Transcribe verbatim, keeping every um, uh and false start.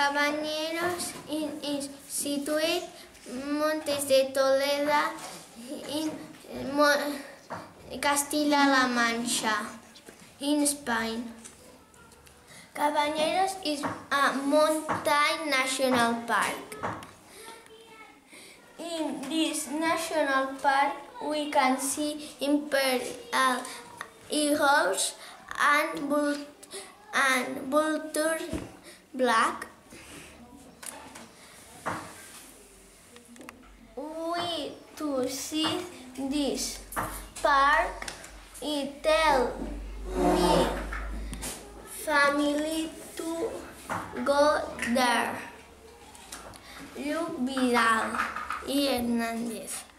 Cabañeros is situated Montes de Toledo in Castilla-La Mancha, in Spain. Cabañeros is a mountain national park. In this national park, we can see imperial eagles and bull and vulture black. We to see this park, it tell me family to go there. Luke Vidal y Hernández.